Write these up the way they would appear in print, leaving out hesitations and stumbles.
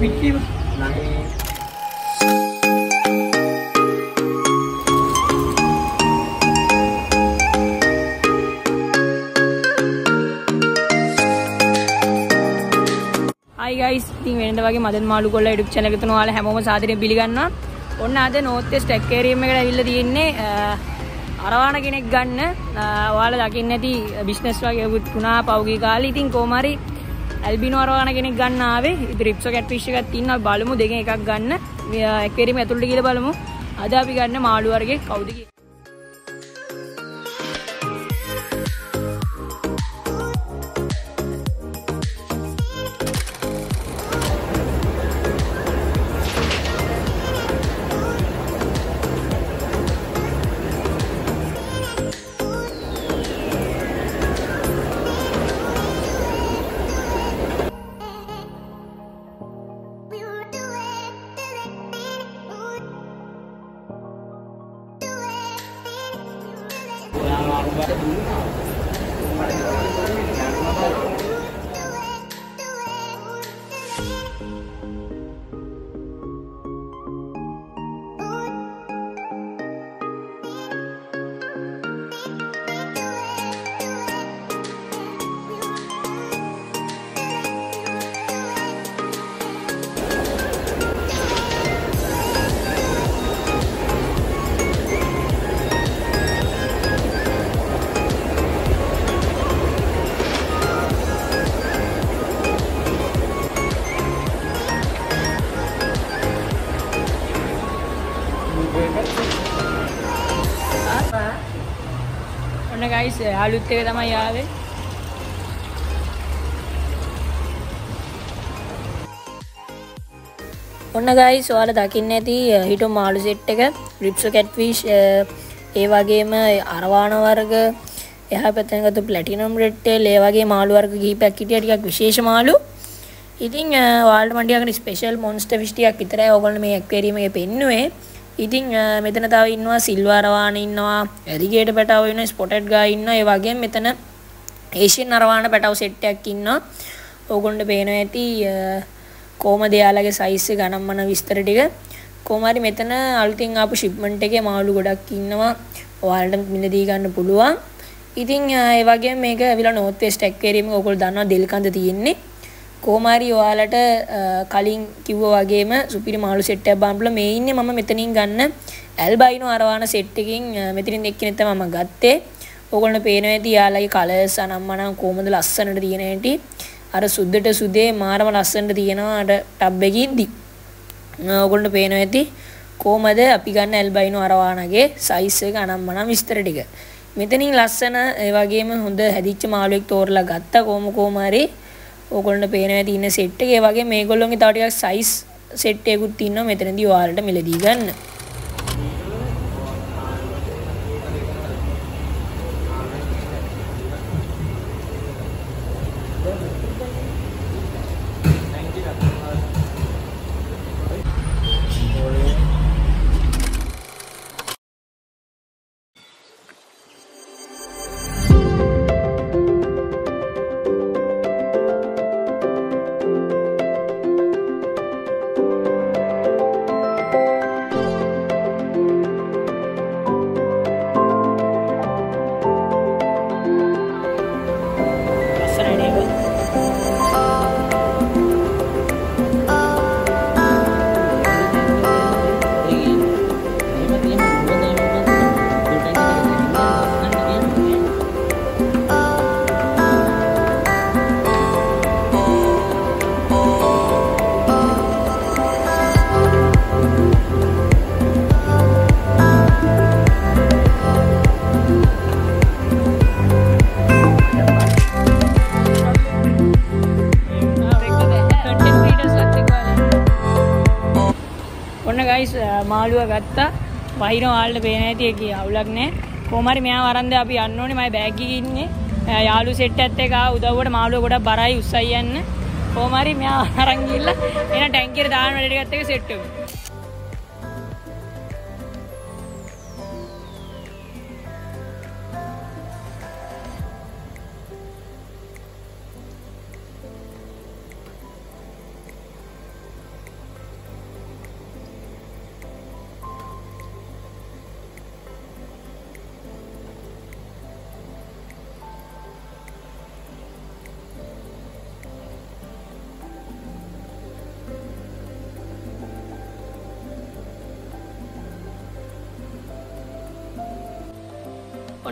පිටිම Hi guys, ඉතින් වෙනද වගේ මදන් මාළු කොල්ලා YouTube channel එක තුන ඔයාලා හැමෝම සාදරයෙන් පිළිගන්නවා. ඔන්න අද North West Aquarium එකට ඇවිල්ලා තියෙන්නේ අරවාන කෙනෙක් ගන්න. ඔයාලා දකින්න ඇති බිස්නස් වගේ තුනා පවුගේ කාලේ. ඉතින් කොහොම හරි Albino අරවාන කෙනෙක් ගන්න ආවේ. ඉතින් රිප්සෝ catfish එකක් තියෙනවා බලමු දෙකෙන් එකක් ගන්න. aquarium ඇතුළට ගිහලා බලමු. අද අපි ගන්න මාළු වර්ගේ කවුද කියලා. ඔන්න guys යාළුත් එක තමයි ආවේ. ඔන්න guys ඔයාලා දකින්න ඇති හිටු මාළු සෙට් එක රිප්සෝ catfish ඒ වගේම අරවාන වර්ග එහා පැත්තෙන් ගත්ත ප්ලැටිනම් රෙඩ් ටේල් ඒ වගේ මාළු වර්ග කිහිපයක් හිටියා ටිකක් විශේෂ මාළු. ඉතින් ඔයාලට මම ටිකක් ස්පෙෂල් මොන්ස්ටර් ෆිෂ් ටිකක් විතරයි ඔයගොල්ලෝ මේ aquarium එකේ පෙන්නුවේ. ඉතින් මෙතන තව ඉන්නවා සිල්වර් අරවාන ඉන්නවා ඇලිගේටර් පැටව ඉන්නවා ස්පොටඩ් ගා ඉන්නවා ඒ වගේම මෙතන ඒෂියන් අරවාන පැටව සෙට් එකක් ඉන්නවා. ඕගොල්ලන්ට පේනවා ඇති කොහමද යාලගේ සයිස් එක ගණන් මන විස්තර ටික. කොහොම හරි මෙතන අලුතින් ආපු ෂිප්මන්ට් එකේ මාළු ගොඩක් ඉන්නවා. ඔයාලට මිලදී ගන්න පුළුවන්. ඉතින් ඒ වගේම මේක ඇවිල්ලා North West Aquarium එක ඔයගොල්ලෝ දන්නවා දෙල්කන්ද තියෙන්නේ. කොහොම හරි ඔයාලට කලින් කිව්වා වගේම සුපිරි මාළු සෙට් එකක් බලන්න මේ ඉන්නේ මම මෙතනින් ගන්න Albino අරවාන සෙට් එකකින් මෙතනින් එක්කෙනෙක් තමයි මම ගත්තේ. ඕගොල්ලෝ පේනවා ඇති යාළගේ කලර්ස් අනම්මනම් කොහොමද ලස්සනට තියෙන හැටි. අර සුද්දට සුදේ මාරම ලස්සනට තියෙනවා අර ටබ් එකේ ඉදි. ඕගොල්ලෝ පේනවා ඇති කොහොමද අපි ගන්න Albino අරවානගේ සයිස් එක අනම්මනම් විස්තර ටික. මෙතනින් ලස්සන ඒ වගේම හොඳ හැදිච්ච මාළුවෙක් තෝරලා ගත්තා කොහොම හරි ඕගොල්ලන්ට පේනවා ඇති ඉන්න සෙට් එක. ඒ වගේ මේගොල්ලෝගේ තව ටිකක් සයිස් සෙට් එකකුත් ඉන්නවා මෙතනදී ඔයාලට මිලදී ගන්න. guys මාළුව ගත්තා වහින ඔයාලට පේන ඇති ඒකේ අවුලක් නැහැ. කොහොම හරි මෙයා වරන්ද අපි යන්න ඕනේ. මම බෑග් එකේ ඉන්නේ. යාළු සෙට් එකත් එක්ක උදව්වට මාළුව ගොඩක් බරයි උස්සයි යන්න. කොහොම හරි මෙයා අරන් ගිහලා එන ටැංකියට දාන්න වැඩ ටිකත් එක්ක සෙට් වෙමු.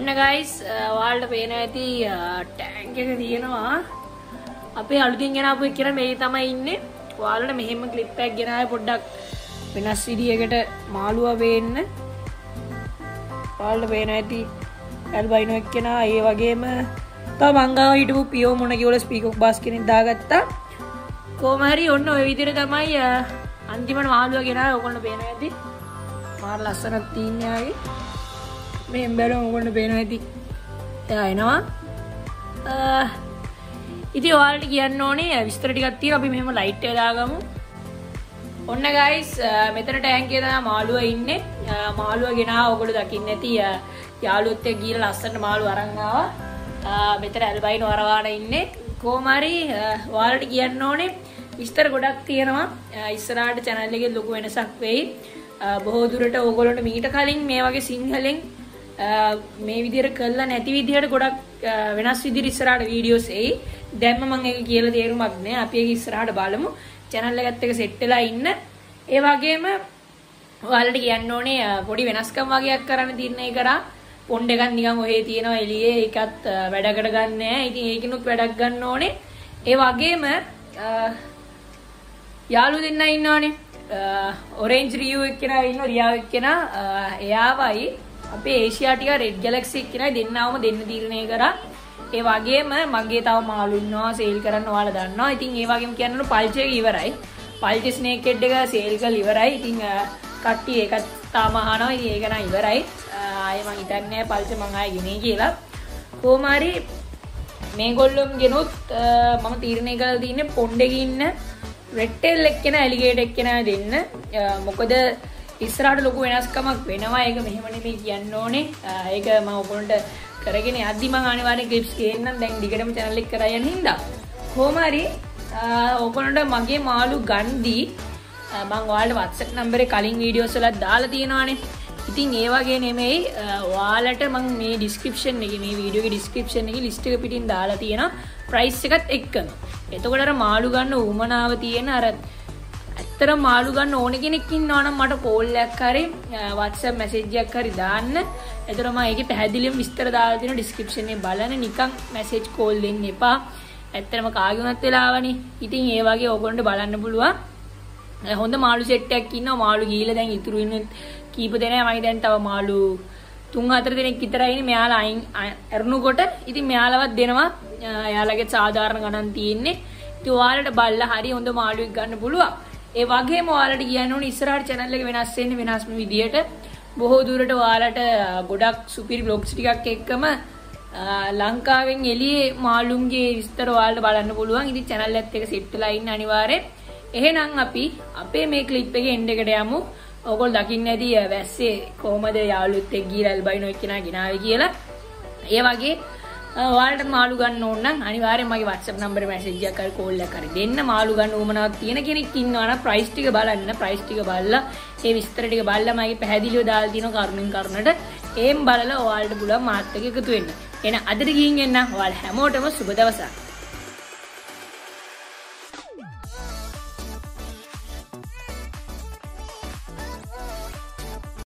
ඔන්න guys ඔයාලට පේන ඇති ටැංක් එක තියෙනවා. අපේ අලුතින් ගෙන ආපු එක්කන මේ තමයි ඉන්නේ. ඔයාලට මෙහෙම ක්ලිප් එකක් ගෙන ආවේ පොඩ්ඩක් වෙනස් විදියකට මාළුවා වෙන්න. ඔයාලට පේන ඇති ඇල්බයිනෝ එක්කන ඒ වගේම තව මංගාව හිටපු පියෝ මොන කියවල ස්පීකර් බාස් කෙනෙක් දාගත්තා. කොහොම හරි ඔන්න ඔය විදිහට තමයි අන්තිමට මාළුවා ගෙන ආවේ. ඔයගොල්ලෝ පේන ඇති මාර ලස්සනක් තියෙන්නේ ආගේ. මේ එම්බැලුම් ඔයගොල්ලෝ පේනවා ඇති. එයා එනවා. ඉතින් ඔයාලට කියන්න ඕනේ විස්තර ටිකක් තියෙනවා. අපි මෙහෙම ලයිට් එක දාගමු. ඔන්න guys මෙතන ටැංකිය තමයි මාළුවා ඉන්නේ. මාළුවා ගෙනාවා ඔයගොල්ලෝ දකින්න ඇති. යාළුවොත් එක්ක ගිහලා ලස්සනට මාළුවා අරන් ආවා. මෙතන ඇල්බයිනෝ අරවාන ඉන්නේ. කොහොම හරි ඔයාලට කියන්න ඕනේ විස්තර ගොඩක් තියෙනවා. ඉස්සරහට channel එකේ ලොකු වෙනසක් වෙයි. බොහෝ දුරට ඕගොල්ලන්ට මීට කලින් මේ වගේ සිංහලෙන් මේ විදිහට කළා නැති විදිහට ගොඩක් වෙනස් විදිහට ඉස්සරහට වීඩියෝස් එයි. දැන්ම මම ඒක කියලා තේරුමක් නෑ. අපි ඒක ඉස්සරහට බලමු. channel එකත් එක්ක සෙට් වෙලා ඉන්න. ඒ වගේම ඔයාලට කියන්න ඕනේ පොඩි වෙනස්කම් වගේක් කරන්න තියන්නේ කරා. පොණ්ඩ එකක් නිකන් ඔහේ තියෙනවා එළියේ. ඒකත් වැඩකට ගන්න නෑ. ඉතින් ඒකිනුත් වැඩක් ගන්න ඕනේ. ඒ වගේම යාළුවෝ දෙන්නා ඉන්නවනේ. orange riau එක්කෙනා ඉන්න riau එක්කෙනා එයාවයි අපේ Asiatica red galaxy එක්කෙනා දෙන්නවම දෙන්න තීරණය කරා. ඒ වගේම මගේ තව මාළු ඉන්නවා සේල් කරන්න ඔයාලා දන්නවා. ඉතින් ඒ වගේම කියන්න පල්ච් එක ඉවරයි. පල්ච් ස්නේක් හෙඩ් එක සේල් කරලා ඉවරයි. ඉතින් කට්ටිය ඒකත් තාම අහනවා. ඉතින් ඒක නම් ඉවරයි. ආයේ මං හිතන්නේ පල්ච් මං ආයේ ගෙනේ කියලා. කොහොම හරි මේගොල්ලොම් ගෙනුත් මම තීරණය කරලා තින්නේ පොණ්ඩේ ඉන්න red tail එක්කෙනා ඇලිගේටර් එක්කෙනා දෙන්න. මොකද ඉස්සරහට ලොකු වෙනස්කමක් වෙනවා. ඒක මෙහෙම නෙමෙයි කියන්න ඕනේ. ඒක මම ඔයගොල්ලන්ට කරගෙන යද්දි මම අනිවාර්යෙන් ක්ලිප්ස් ගේන්නම්. දැන් දිගටම channel එක කරා යන හින්දා. කොහොම හරි ඔයගොල්ලන්ට මගේ මාළු ගන්දී මම ඔයාලට WhatsApp නම්බරේ කලින් වීඩියෝස් වලත් දාලා තියෙනවානේ. ඉතින් ඒ වගේ නෙමෙයි ඔයාලට මම මේ description එකේ මේ වීඩියෝ එකේ description එකේ list එක පිටින් දාලා තියෙනවා price එකත් එක්කම. එතකොට අර මාළු ගන්න උමනාව තියෙන අර ඇත්තටම මාළු ගන්න ඕන කෙනෙක් ඉන්නවා නම් මට කෝල් එකක් හරි WhatsApp message එකක් හරි දාන්න. එතකොට මම ඒකේ පැහැදිලිවම විස්තර දාලා තියෙනවා description එකේ බලන්න. නිකන් message call දෙන්න එපා. ඇත්තටම කාගේ වුණත් වෙලාවනේ. ඉතින් ඒ වගේ ඕගොල්ලන්ට බලන්න පුළුවන්. හොඳ මාළු සෙට් එකක් ඉන්නවා. මාළු ගිහිල්ලා දැන් ඉතුරු ඉන්න කීප දෙනා මම දැන් තව මාළු 3-4 දෙනෙක් විතරයි ඉන්නේ. මෙයාලා අයින් අරනුකොට ඉතින් මෙයාලවත් දෙනවා. එයාලගේ සාධාරණ ගණන් තියෙන්නේ. ඉතින් ඔයාලට බල්ලා හරි හොඳ මාළුවෙක් ගන්න පුළුවන්. ඒ වගේම ඔයාලට කියන්න ඕනේ ඉස්සරහට channel එක වෙනස් වෙන්නේ වෙනස්ම විදියට. බොහෝ දුරට ඔයාලට ගොඩක් සුපිරි vlogs ටිකක් එක්කම ලංකාවෙන් එළියේ මාළුන්ගේ විස්තර ඔයාලට බලන්න පුළුවන්. ඉතින් channel එකත් එක්ක සෙට් වෙලා ඉන්න අනිවාර්යෙන්. එහෙනම් අපි අපේ මේ clip එකේ end එකට යමු. ඔයගොල්ලෝ දකින්න ඇති වැස්සේ කොහමද යාළුවොත් එක්ක ගිහලා ඇල්බයිනෝ එක්කෙනා ගෙනාවේ කියලා. ඒ වගේ ඔයාලට මාළු ගන්න ඕන නම් අනිවාර්යෙන් මගේ WhatsApp නම්බරේ මැසේජ් එකක් හරි කෝල් එකක් හරි දෙන්න. මාළු ගන්න උවමනාවක් තියෙන කෙනෙක් ඉන්නවා නම් ප්‍රයිස් ටික බලන්න. ප්‍රයිස් ටික බලලා ඒ විස්තර ටික බලලා මගේ පැහැදිලිව දාලා තියෙනවා කරුණින් කරුණට. ඒම් බලලා ඔයාලට පුළුවන් මාත් එක්ක එකතු වෙන්න. එහෙනම් අදට ගිහින් එන්න. ඔයාලා හැමෝටම සුබ දවසක්.